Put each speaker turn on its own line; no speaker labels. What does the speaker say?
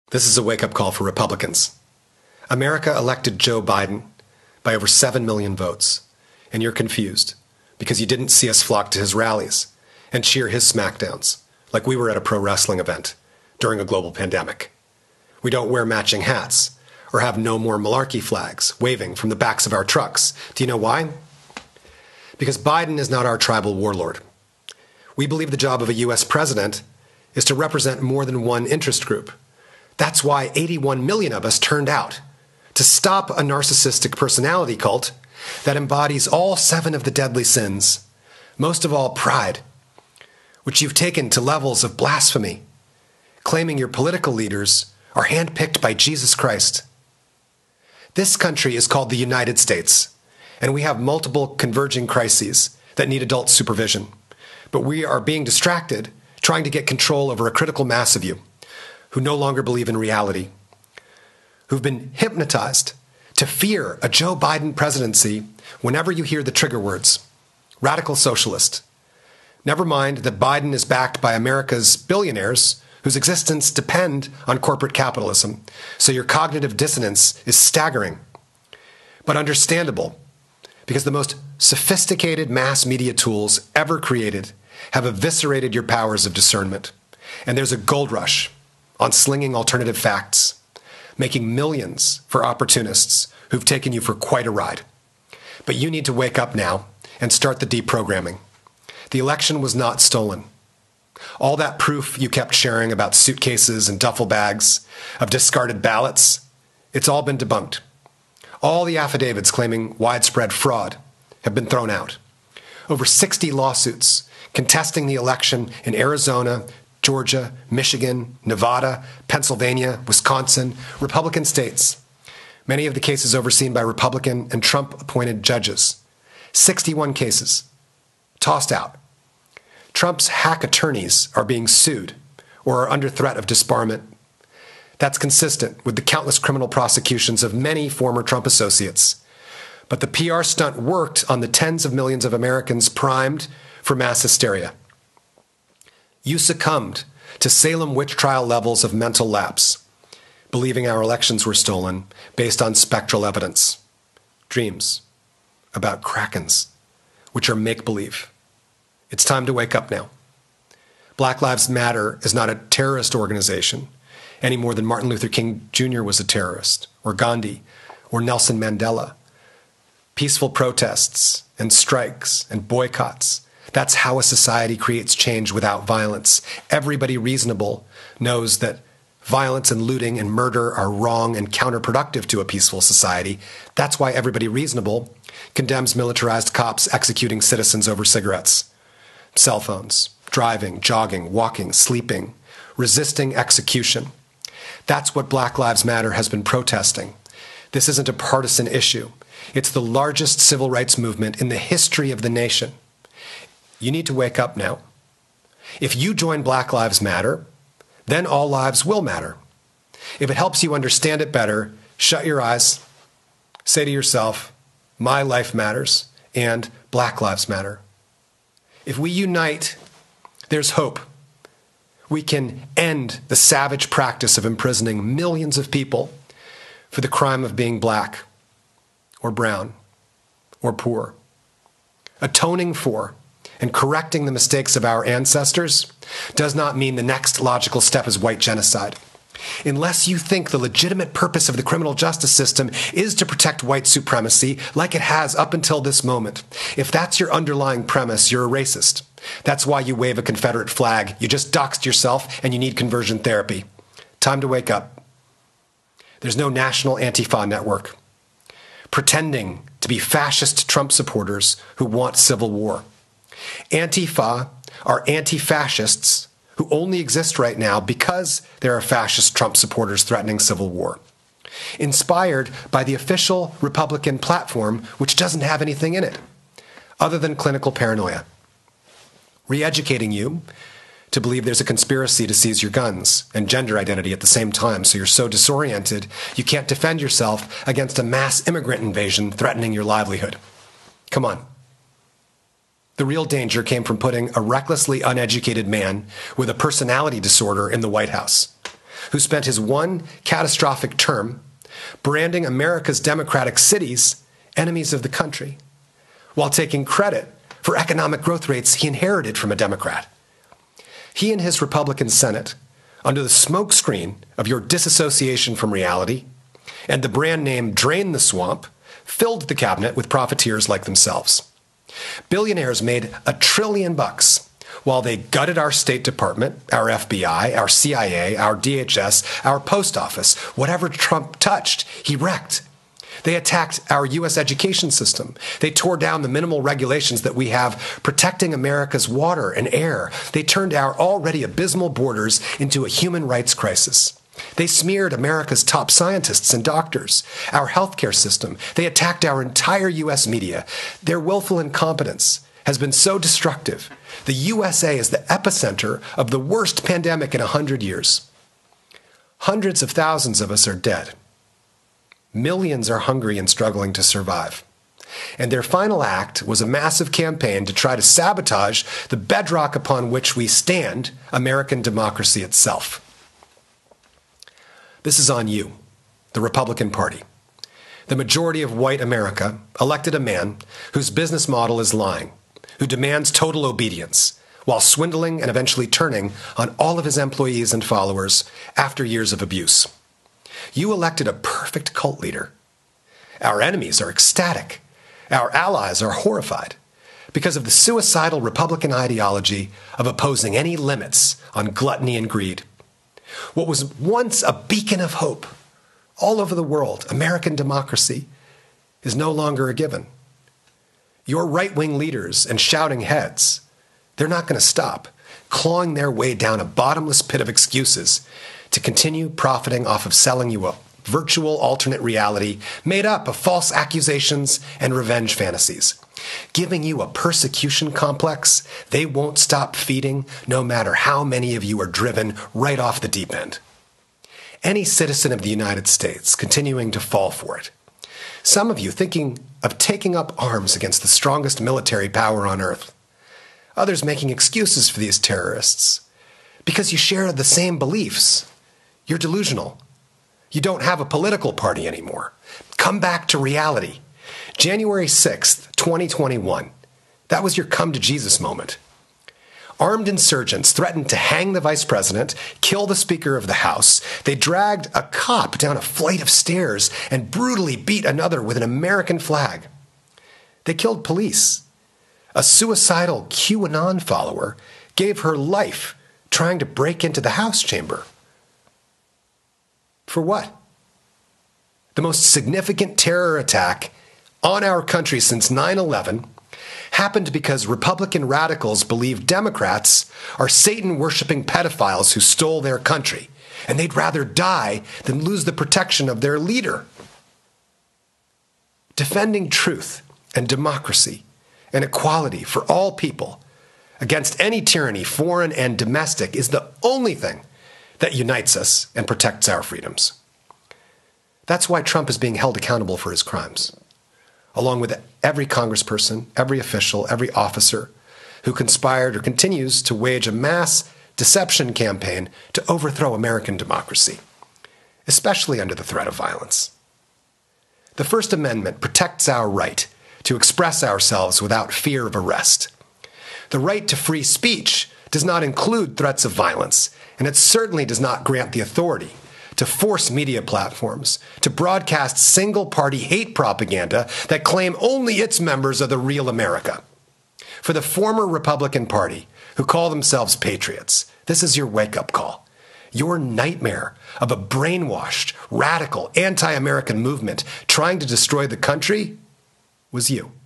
This is a wake-up call for Republicans. America elected Joe Biden by over 7 million votes, and you're confused because you didn't see us flock to his rallies and cheer his smackdowns like we were at a pro wrestling event during a global pandemic. We don't wear matching hats or have no more malarkey flags waving from the backs of our trucks. Do you know why? Because Biden is not our tribal warlord. We believe the job of a U.S. president is to represent more than one interest group. That's why 81 million of us turned out to stop a narcissistic personality cult that embodies all 7 of the deadly sins, most of all pride, which you've taken to levels of blasphemy, claiming your political leaders are handpicked by Jesus Christ. This country is called the United States, and we have multiple converging crises that need adult supervision. But we are being distracted trying to get control over a critical mass of you who no longer believe in reality, who've been hypnotized to fear a Joe Biden presidency whenever you hear the trigger words, radical socialist. Never mind that Biden is backed by America's billionaires whose existence depend on corporate capitalism, so your cognitive dissonance is staggering, but understandable, because the most sophisticated mass media tools ever created have eviscerated your powers of discernment. And there's a gold rush on slinging alternative facts, making millions for opportunists who've taken you for quite a ride. But you need to wake up now and start the deprogramming. The election was not stolen. All that proof you kept sharing about suitcases and duffel bags of discarded ballots, it's all been debunked. All the affidavits claiming widespread fraud have been thrown out. Over 60 lawsuits contesting the election in Arizona, Georgia, Michigan, Nevada, Pennsylvania, Wisconsin, Republican states. Many of the cases overseen by Republican and Trump-appointed judges. 61 cases tossed out. Trump's hack attorneys are being sued or are under threat of disbarment. That's consistent with the countless criminal prosecutions of many former Trump associates. But the PR stunt worked on the tens of millions of Americans primed for mass hysteria. You succumbed to Salem witch trial levels of mental lapse, believing our elections were stolen based on spectral evidence, dreams about krakens, which are make-believe. It's time to wake up now. Black Lives Matter is not a terrorist organization any more than Martin Luther King Jr. was a terrorist, or Gandhi, or Nelson Mandela. Peaceful protests and strikes and boycotts, that's how a society creates change without violence. Everybody reasonable knows that violence and looting and murder are wrong and counterproductive to a peaceful society. That's why everybody reasonable condemns militarized cops executing citizens over cigarettes, cell phones, driving, jogging, walking, sleeping, resisting execution. That's what Black Lives Matter has been protesting. This isn't a partisan issue. It's the largest civil rights movement in the history of the nation. You need to wake up now. If you join Black Lives Matter, then all lives will matter. If it helps you understand it better, shut your eyes, say to yourself, my life matters, and Black Lives Matter. If we unite, there's hope. We can end the savage practice of imprisoning millions of people for the crime of being black, or brown, or poor. Atoning for and correcting the mistakes of our ancestors does not mean the next logical step is white genocide. Unless you think the legitimate purpose of the criminal justice system is to protect white supremacy, like it has up until this moment, if that's your underlying premise, you're a racist. That's why you wave a Confederate flag. You just doxed yourself and you need conversion therapy. Time to wake up. There's no national Antifa network pretending to be fascist Trump supporters who want civil war. Antifa are anti-fascists who only exist right now because there are fascist Trump supporters threatening civil war. Inspired by the official Republican platform, which doesn't have anything in it other than clinical paranoia. Re-educating you to believe there's a conspiracy to seize your guns and gender identity at the same time, so you're so disoriented you can't defend yourself against a mass immigrant invasion threatening your livelihood. Come on. The real danger came from putting a recklessly uneducated man with a personality disorder in the White House. who spent his one catastrophic term branding America's democratic cities enemies of the country, while taking credit for economic growth rates he inherited from a Democrat. He and his Republican Senate, under the smokescreen of your disassociation from reality and the brand name Drain the Swamp, filled the cabinet with profiteers like themselves. Billionaires made $1 trillion while they gutted our State Department, our FBI, our CIA, our DHS, our post office. Whatever Trump touched, he wrecked. They attacked our U.S. education system. They tore down the minimal regulations that we have protecting America's water and air. They turned our already abysmal borders into a human rights crisis. They smeared America's top scientists and doctors, our healthcare system. They attacked our entire U.S. media. Their willful incompetence has been so destructive. The USA is the epicenter of the worst pandemic in 100 years. Hundreds of thousands of us are dead. Millions are hungry and struggling to survive. And their final act was a massive campaign to try to sabotage the bedrock upon which we stand, American democracy itself. This is on you, the Republican Party. The majority of white America elected a man whose business model is lying, who demands total obedience, while swindling and eventually turning on all of his employees and followers after years of abuse. You elected a perfect cult leader. Our enemies are ecstatic. Our allies are horrified because of the suicidal Republican ideology of opposing any limits on gluttony and greed. What was once a beacon of hope all over the world, American democracy, is no longer a given. Your right-wing leaders and shouting heads, they're not going to stop clawing their way down a bottomless pit of excuses to continue profiting off of selling you a virtual alternate reality made up of false accusations and revenge fantasies, giving you a persecution complex they won't stop feeding no matter how many of you are driven right off the deep end. Any citizen of the United States continuing to fall for it. Some of you thinking of taking up arms against the strongest military power on earth. Others making excuses for these terrorists because you share the same beliefs. You're delusional. You don't have a political party anymore. Come back to reality. January 6th, 2021. That was your come to Jesus moment. Armed insurgents threatened to hang the vice president, kill the Speaker of the House. They dragged a cop down a flight of stairs and brutally beat another with an American flag. They killed police. A suicidal QAnon follower gave her life trying to break into the House chamber. For what? The most significant terror attack on our country since 9/11 happened because Republican radicals believe Democrats are Satan-worshiping pedophiles who stole their country, and they'd rather die than lose the protection of their leader. Defending truth and democracy and equality for all people against any tyranny, foreign and domestic, is the only thing that unites us and protects our freedoms. That's why Trump is being held accountable for his crimes, along with every congressperson, every official, every officer who conspired or continues to wage a mass deception campaign to overthrow American democracy, especially under the threat of violence. The First Amendment protects our right to express ourselves without fear of arrest. The right to free speech does not include threats of violence, and it certainly does not grant the authority to force media platforms to broadcast single-party hate propaganda that claim only its members are the real America. For the former Republican Party, who call themselves patriots, this is your wake-up call. Your nightmare of a brainwashed, radical, anti-American movement trying to destroy the country was you.